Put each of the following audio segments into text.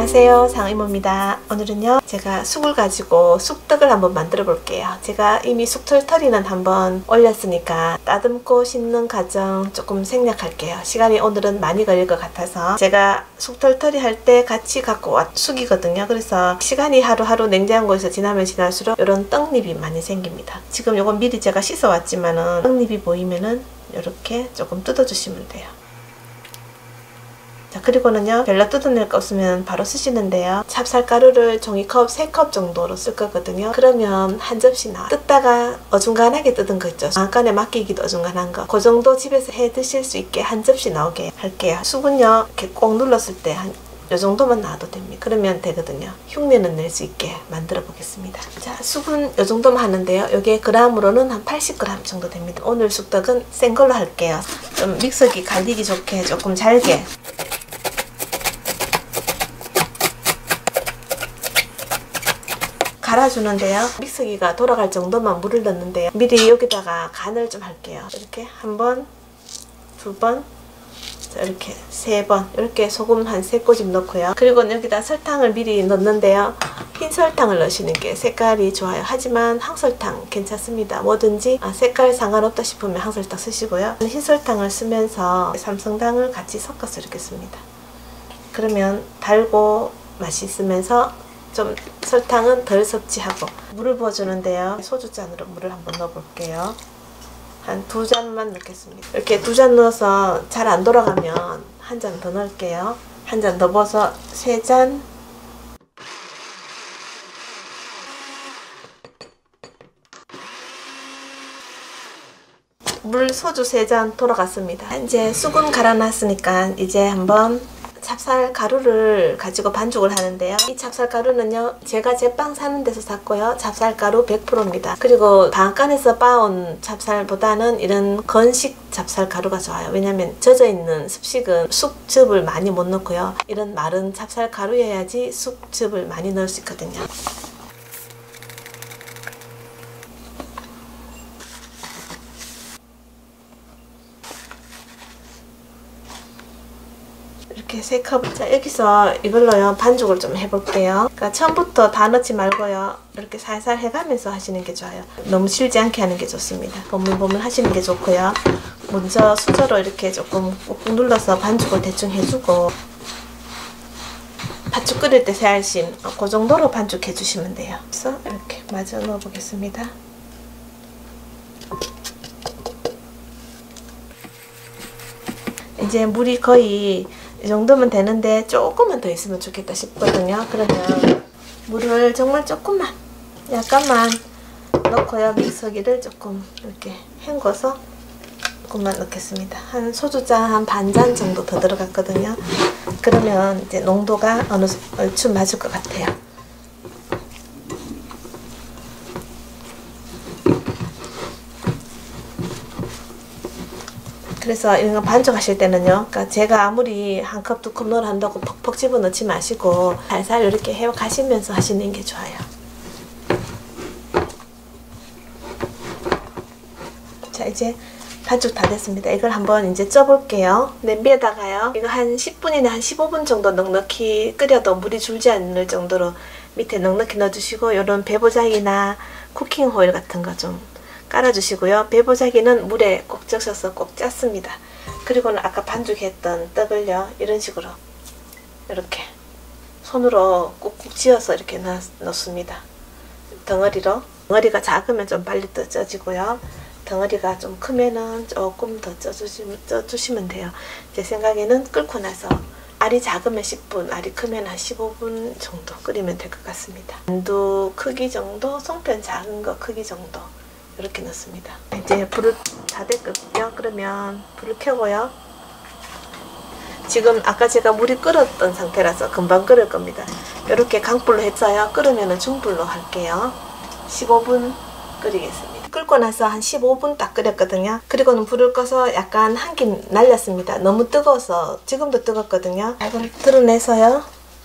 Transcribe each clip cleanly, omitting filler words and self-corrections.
안녕하세요, 상이모입니다. 오늘은요 제가 쑥을 가지고 쑥떡을 한번 만들어 볼게요. 제가 이미 쑥털터리는 한번 올렸으니까 따듬고 씻는 과정 조금 생략할게요. 시간이 오늘은 많이 걸릴 것 같아서 제가 쑥털터리 할 때 같이 갖고 왔 쑥이거든요. 그래서 시간이 하루하루 냉장고에서 지나면 지날수록 이런 떡잎이 많이 생깁니다. 지금 요건 미리 제가 씻어 왔지만은 떡잎이 보이면은 이렇게 조금 뜯어주시면 돼요. 자, 그리고는요 별로 뜯어낼 거 없으면 바로 쓰시는데요. 찹쌀가루를 종이컵 3컵 정도로 쓸 거거든요. 그러면 한 접시 나와요. 뜯다가 어중간하게 뜯은 거 있죠. 방앗간에 맡기기도 어중간한 거, 그 정도 집에서 해 드실 수 있게 한 접시 나오게 할게요. 쑥은요 이렇게 꼭 눌렀을 때 한 요 정도만 놔도 됩니다. 그러면 되거든요. 흉내는 낼 수 있게 만들어 보겠습니다. 자, 쑥은 요 정도만 하는데요. 요게 그램으로는 한 80g 정도 됩니다. 오늘 쑥떡은 센 걸로 할게요. 좀 믹서기 갈리기 좋게 조금 잘게 갈아주는데요. 믹서기가 돌아갈 정도만 물을 넣는데요. 미리 여기다가 간을 좀 할게요. 이렇게 한 번, 두 번, 이렇게 3번, 이렇게 소금 한 3꼬집 넣고요. 그리고 여기다 설탕을 미리 넣는데요. 흰 설탕을 넣으시는 게 색깔이 좋아요. 하지만 항설탕 괜찮습니다. 뭐든지 색깔 상관없다 싶으면 항설탕 쓰시고요. 흰 설탕을 쓰면서 삼성당을 같이 섞어서 이렇게 씁니다. 그러면 달고 맛있으면서 좀 설탕은 덜 섭취하고 물을 부어주는데요. 소주잔으로 물을 한번 넣어볼게요. 한 2잔만 넣겠습니다. 이렇게 2잔 넣어서 잘 안 돌아가면 한 잔 더 넣을게요. 한 잔 더 부어서 3잔. 물 소주 3잔 돌아갔습니다. 이제 쑥은 갈아놨으니까 이제 한번 찹쌀 가루를 가지고 반죽을 하는데요. 이 찹쌀 가루는요 제가 제빵 사는 데서 샀고요. 찹쌀 가루 100%입니다. 그리고 방앗간에서 빻아온 찹쌀보다는 이런 건식 찹쌀 가루가 좋아요. 왜냐면 젖어있는 습식은 쑥즙을 많이 못 넣고요. 이런 마른 찹쌀 가루여야지 쑥즙을 많이 넣을 수 있거든요. 이렇게 3컵. 자, 여기서 이걸로요 반죽을 좀 해볼게요. 그러니까 처음부터 다 넣지 말고요. 이렇게 살살 해가면서 하시는 게 좋아요. 너무 실지 않게 하는 게 좋습니다. 버물버물 하시는 게 좋고요. 먼저 수저로 이렇게 조금 꾹꾹 눌러서 반죽을 대충 해주고, 팥죽 끓일 때 새알심 그 정도로 반죽해 주시면 돼요. 그래서 이렇게 마저 넣어 보겠습니다. 이제 물이 거의 이 정도면 되는데 조금만 더 있으면 좋겠다 싶거든요. 그러면 물을 정말 조금만, 약간만 넣고요. 믹서기를 조금 이렇게 헹궈서 조금만 넣겠습니다. 한 소주잔 한 반잔 정도 더 들어갔거든요. 그러면 이제 농도가 어느 얼추 맞을 것 같아요. 그래서 이런 거 반죽하실 때는요, 그러니까 제가 아무리 한 컵, 2컵 넣으라 한다고 퍽퍽 집어넣지 마시고 살살 이렇게 해 가시면서 하시는 게 좋아요. 자, 이제 반죽 다 됐습니다. 이걸 한번 이제 쪄볼게요. 냄비에다가요, 이거 한 10분이나 한 15분 정도 넉넉히 끓여도 물이 줄지 않을 정도로 밑에 넉넉히 넣어주시고, 이런 배보자기나 쿠킹 호일 같은 거 좀 깔아주시고요. 배보자기는 물에 꼭 적셔서 꼭 짰습니다. 그리고는 아까 반죽했던 떡을요 이런 식으로 이렇게 손으로 꾹꾹 쥐어서 이렇게 넣습니다. 덩어리로. 덩어리가 작으면 좀 빨리 더 쪄지고요. 덩어리가 좀 크면은 조금 더 쪄주시면 돼요. 제 생각에는 끓고 나서 알이 작으면 10분, 알이 크면 한 15분 정도 끓이면 될 것 같습니다. 만두 크기 정도, 송편 작은 거 크기 정도 이렇게 넣습니다. 이제 불을 다 됐거든요. 그러면 불을 켜고요. 지금 아까 제가 물이 끓었던 상태라서 금방 끓을 겁니다. 이렇게 강불로 했어요. 끓으면 중불로 할게요. 15분 끓이겠습니다. 끓고 나서 한 15분 딱 끓였거든요. 그리고는 불을 꺼서 약간 한 김 날렸습니다. 너무 뜨거워서 지금도 뜨겁거든요. 이걸 드러내서요.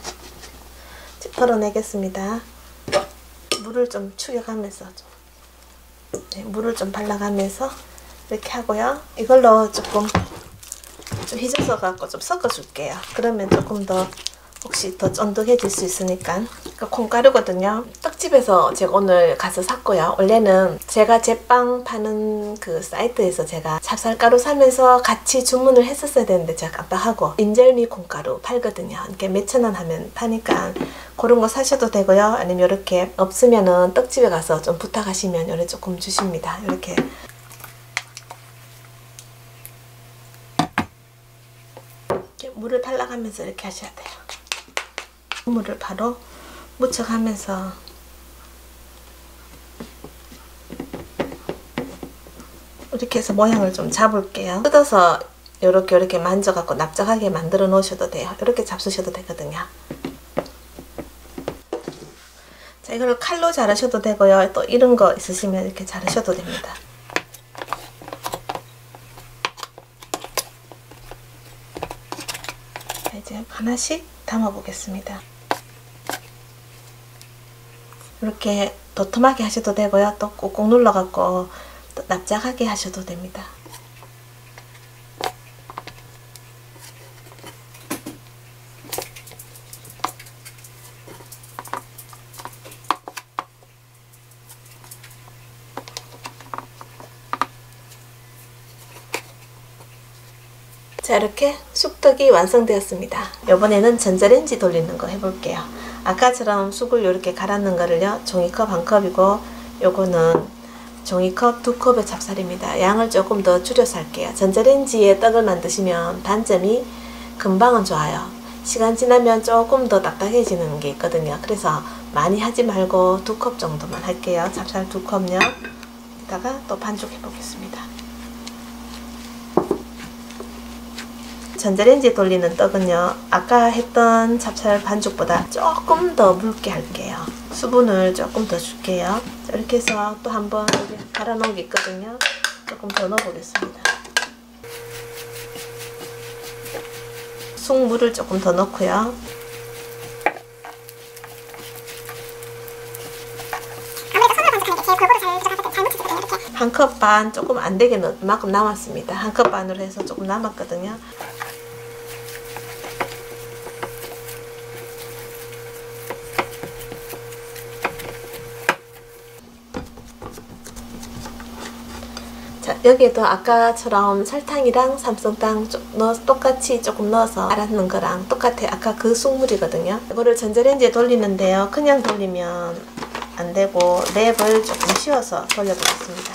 덜어내겠습니다. 물을 좀 축여가면서 물을 좀 발라가면서 이렇게 하고요. 이걸로 조금 휘저어서 갖고 좀 섞어 줄게요. 그러면 조금 더 혹시 더 쫀득해질 수 있으니까. 콩가루거든요. 떡집에서 제가 오늘 가서 샀고요. 원래는 제가 제빵 파는 그 사이트에서 제가 찹쌀가루 사면서 같이 주문을 했었어야 되는데 제가 깜빡하고 인절미 콩가루 팔거든요. 이렇게 몇천 원 하면 파니까 그런 거 사셔도 되고요. 아니면 이렇게 없으면은 떡집에 가서 좀 부탁하시면 요래 조금 주십니다. 이렇게 물을 발라가면서 이렇게 하셔야 돼요. 물을 바로 묻혀가면서 이렇게 해서 모양을 좀 잡을게요. 뜯어서 이렇게 만져갖고 납작하게 만들어 놓으셔도 돼요. 이렇게 잡수셔도 되거든요. 자, 이걸 칼로 자르셔도 되고요. 또 이런 거 있으시면 이렇게 자르셔도 됩니다. 자, 이제 하나씩 담아 보겠습니다. 이렇게 도톰하게 하셔도 되고요. 또 꾹꾹 눌러갖고 또 납작하게 하셔도 됩니다. 자, 이렇게 쑥떡이 완성되었습니다. 이번에는 전자레인지 돌리는 거 해볼게요. 아까처럼 쑥을 이렇게 갈아놓은 거를요, 종이컵 한 컵이고 요거는 종이컵 2컵의 찹쌀입니다. 양을 조금 더 줄여서 할게요. 전자레인지에 떡을 만드시면 단점이 금방은 좋아요. 시간 지나면 조금 더 딱딱해지는 게 있거든요. 그래서 많이 하지 말고 2컵 정도만 할게요. 찹쌀 2컵요. 이따가 또 반죽해 보겠습니다. 전자레인지에 돌리는 떡은요, 아까 했던 찹쌀 반죽보다 조금 더 묽게 할게요. 수분을 조금 더 줄게요. 자, 이렇게 해서 또 한번 여기 갈아 놓은 게 있거든요. 조금 더 넣어 보겠습니다. 쑥물을 조금 더 넣고요. 한 컵 반, 조금 안 되게 만큼 남았습니다. 한 컵 반으로 해서 조금 남았거든요. 자, 여기에도 아까처럼 설탕이랑 삼성탕 똑같이 조금 넣어서 갈아놓은 거랑 똑같아. 아까 그 쑥물이거든요. 이거를 전자레인지에 돌리는데요, 그냥 돌리면 안 되고 랩을 조금 씌워서 돌려보겠습니다.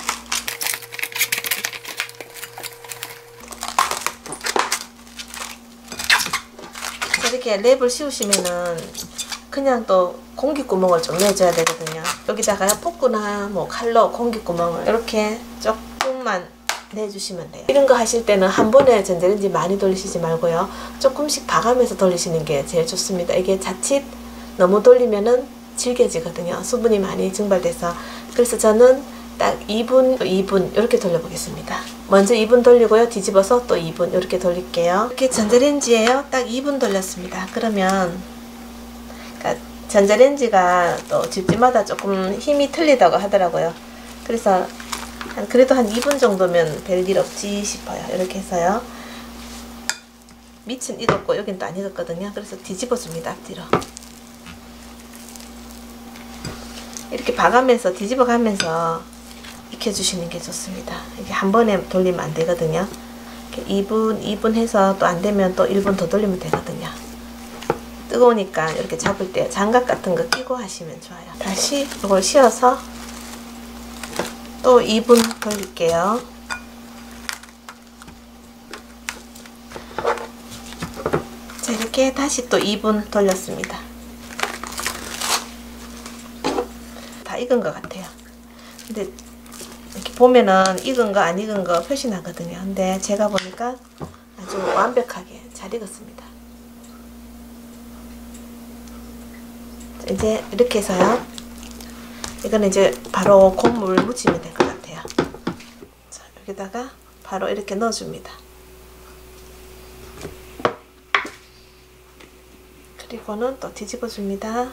이렇게 랩을 씌우시면은 그냥 또 공기구멍을 좀 내줘야 되거든요. 여기다가 포크나 뭐 칼로 공기구멍을 이렇게 조금만 내주시면 돼요. 이런 거 하실 때는 한 번에 전자레인지 많이 돌리시지 말고요, 조금씩 봐가면서 돌리시는 게 제일 좋습니다. 이게 자칫 너무 돌리면은 질겨지거든요. 수분이 많이 증발돼서. 그래서 저는 딱 2분, 2분 이렇게 돌려보겠습니다. 먼저 2분 돌리고요, 뒤집어서 또 2분 이렇게 돌릴게요. 이렇게 전자레인지에요, 딱 2분 돌렸습니다. 그러면 그러니까 전자레인지가 또 집집마다 조금 힘이 틀리다고 하더라고요. 그래서 그래도 한 2분 정도면 별일 없지 싶어요. 이렇게 해서요, 밑은 익었고 여긴 또 안 익었거든요. 그래서 뒤집어줍니다. 앞뒤로 이렇게 봐가면서 뒤집어가면서 익혀주시는 게 좋습니다. 이게 한 번에 돌리면 안 되거든요. 이렇게 2분 해서 또 안 되면 또 1분 더 돌리면 되거든요. 뜨거우니까 이렇게 잡을 때 장갑 같은 거 끼고 하시면 좋아요. 다시 이걸 씌워서 또 2분 돌릴게요. 자, 이렇게 다시 또 2분 돌렸습니다. 다 익은 것 같아요. 근데 이렇게 보면은 익은 거 안 익은 거 표시 나거든요. 근데 제가 보니까 아주 완벽하게 잘 익었습니다. 자, 이제 이렇게 해서요, 이거는 이제 바로 곤물 묻히면 될 것 같아요. 자, 여기다가 바로 이렇게 넣어줍니다. 그리고는 또 뒤집어줍니다.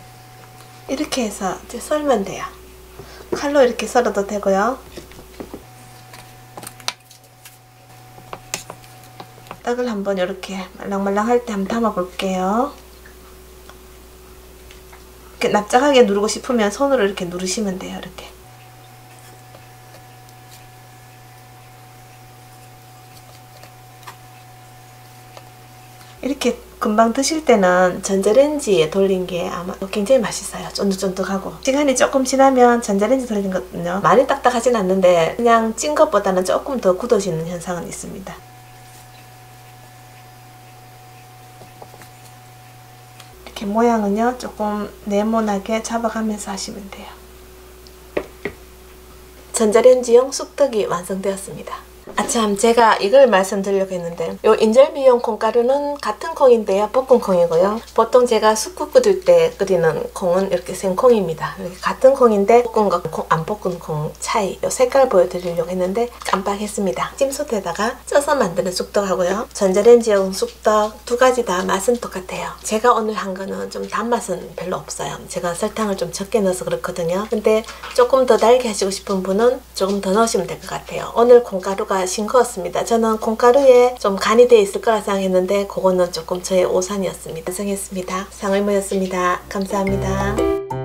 이렇게 해서 이제 썰면 돼요. 칼로 이렇게 썰어도 되고요, 떡을 한번 이렇게 말랑말랑할 때 한번 담아 볼게요. 이렇게 납작하게 누르고 싶으면 손으로 이렇게 누르시면 돼요. 이렇게. 이렇게 금방 드실 때는 전자레인지에 돌린 게 아마 굉장히 맛있어요. 쫀득쫀득하고. 시간이 조금 지나면 전자레인지 돌리는 거는요, 많이 딱딱하진 않는데 그냥 찐 것보다는 조금 더 굳어지는 현상은 있습니다. 이렇게 모양은요, 조금 네모나게 잡아가면서 하시면 돼요. 전자레인지용 쑥떡이 완성되었습니다. 아참, 제가 이걸 말씀드리려고 했는데, 요 인절미용 콩가루는 같은 콩인데요, 볶은 콩이고요. 보통 제가 쑥국 끓일 때 끓이는 콩은 이렇게 생콩입니다. 이렇게 같은 콩인데 볶은 거, 안 볶은 콩 차이, 요 색깔 보여드리려고 했는데 깜빡했습니다. 찜솥에다가 쪄서 만드는 쑥떡하고요, 전자레인지용 쑥떡 두 가지 다 맛은 똑같아요. 제가 오늘 한 거는 좀 단맛은 별로 없어요. 제가 설탕을 좀 적게 넣어서 그렇거든요. 근데 조금 더 달게 하시고 싶은 분은 조금 더 넣으시면 될 것 같아요. 오늘 콩가루가 싱거웠습니다. 저는 콩가루에 좀 간이 되어 있을 거라 생각했는데 그거는 조금 저의 오산이었습니다. 완성했습니다. 상의모였습니다. 감사합니다.